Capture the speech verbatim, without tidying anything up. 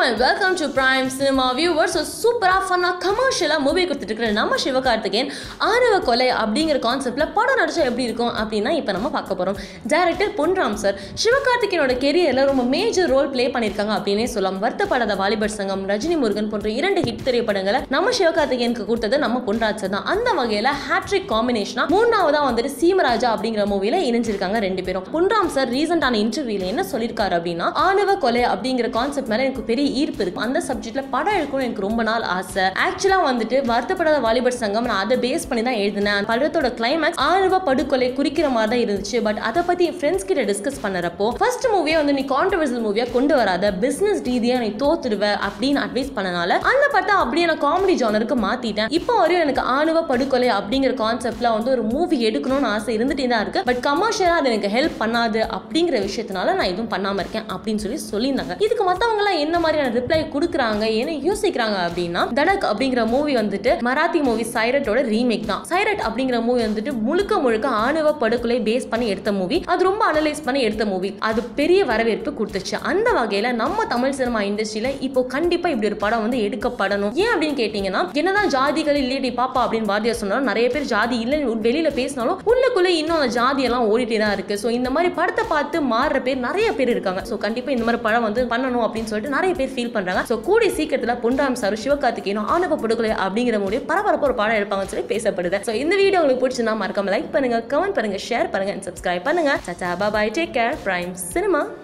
and welcome to Prime Cinema viewers. So super fun commercial movie கொடுத்துட்டு இருக்கிற நம்ம சிவகார்த்திகேயன் ஆணவ கொலை அப்படிங்கிற கான்செப்ட்ல படம் நடிச்சா எப்படி இருக்கும் அப்படினா இப்போ நம்ம பார்க்க போறோம். டைரக்டர் பொன்ராம் சார் சிவகார்த்திகேயனோட கெரியர்ல ரொம்ப மேஜர் ரோல் ப்ளே பண்ணிருக்காங்க அப்படினே சொல்லலாம். வருத்தப்படாத வாலிபர் சங்கம், ரஜினி முருகன் போன்ற இரண்டு ஹிட் திரைப்படங்களை நம்ம சிவகார்த்திகேயனுக்கு கொடுத்தது நம்ம பொன்ராஜ் சார் தான். அந்த வகையில ஹேட்ரிக் காம்பினேஷனா மூணாவதா வந்துட்டு சீமராஜா அப்படிங்கிற மூவில இணைஞ்சிருக்காங்க ரெண்டு பேரும். பொன்ராம் சார் ரீசன்ட்டான இன்டர்வியூல என்ன சொல்லிருக்காரு அப்படின்னா, ஆணவ கொலை அப்படிங்கிற கான்செப்ட் மேல எனக்கு பெரிய ஈர்ப்பு இருக்கு. அந்த சப்ஜெக்ட்ல படம் எடுக்கணும் எனக்கு ரொம்ப நாள் ஆசை. ஆக்சுவலா வந்துட்டு வருத்தப்படாத வாலிபர் சங்கம் நான் அதை பேஸ் பண்ணி தான் எழுதினேன். படத்தோட கிளைமேக்ஸ் ஆணவ படுகொலை குறிக்கிற மாதிரி தான் இருந்துச்சு. பட் அதை பத்தி என் ஃப்ரெண்ட்ஸ் கிட்ட டிஸ்கஸ் பண்ணறப்போ ஃபர்ஸ்ட் மூவியே வந்து நீ கான்ட்ரோவர்சியல் மூவியா கொண்டு வராத, பிசினஸ் ரீதியா நீ தோத்துடுவ அப்படின்னு அட்வைஸ் பண்ணனால அந்த படத்தை அப்படியே நான் காமெடி ஜானருக்கு மாத்திட்டேன். இப்போ வரையும் எனக்கு ஆணவ படுகொலை அப்படிங்கிற கான்செப்ட்ல வந்து ஒரு மூவி எடுக்கணும்னு ஆசை இருந்துட்டே தான் இருக்கு. பட் கமர்ஷியலா அது எனக்கு ஹெல்ப் பண்ணாது அப்படிங்கிற விஷயத்தினால நான் எதுவும் பண்ணாம இருக்கேன் அப்படின்னு சொல்லி சொல்லியிருந்தாங்க. இதுக்கு மத்தவங்க எல்லாம் என்ன மாதிரியான ரிப்ளை கொடுக்குறாங்க, என்ன யோசிக்கிறாங்க அப்படின்னா, தடக் அப்படிங்கிற மூவி வந்துட்டு மராத்தி மூவி சைரட்டோட ரீமேக் தான். சைரட் அப்படிங்கிற மூவி வந்துட்டு முழுக்க முழுக்க ஆணவ படுகொலை பேஸ் பண்ணி எடுத்த மூவி. அது ரொம்ப அனலைஸ் பண்ணி எடுத்த மூவி. அது பெரிய வரவேற்பு கொடுத்துச்சு. அந்த வகையில நம்ம தமிழ் சினிமா இண்டஸ்ட்ரியில இப்போ கண்டிப்பா இப்படி ஒரு படம் வந்து எடுக்கப்படணும். ஏன் அப்படின்னு கேட்டீங்கன்னா, என்னதான் ஜாதிகள் இல்லடி பாப்பா அப்படின்னு வாத்தியா சொன்னாலும் நிறைய பேர் ஜாதி இல்லைன்னு வெளியில பேசினாலும் உள்ளுக்குள்ள இன்னும் அந்த ஜாதி எல்லாம் ஓடிட்டே தான் இருக்கு. ஸோ இந்த மாதிரி படத்தை பார்த்து மாறுற பேர் நிறைய பேர் இருக்காங்க. ஸோ கண்டிப்பா இந்த மாதிரி படம் வந்து பண்ணணும் அப்படின்னு சொல்லிட்டு நிறைய பேர் ஃபீல் பண்றாங்க. ஸோ கூடிய சீக்கிரத்துல பொன்ராம் சார் சிவகார்த்திகேயனும் ஆணவ படுகொலை அப்படிங்கிற மூவி பரபரப்பு ஒரு படம் எடுப்பாங்கன்னு சொல்லி பேசப்படுது. ஸோ இந்த வீடியோ உங்களுக்கு பிடிச்சிருந்தா மறக்காம லைக் பண்ணுங்க, கமெண்ட் பண்ணுங்க, ஷேர் பண்ணுங்க, சப்ஸ்கிரைப் பண்ணுங்க. சச்சா பாய், டேக் கேர். Prime cinema.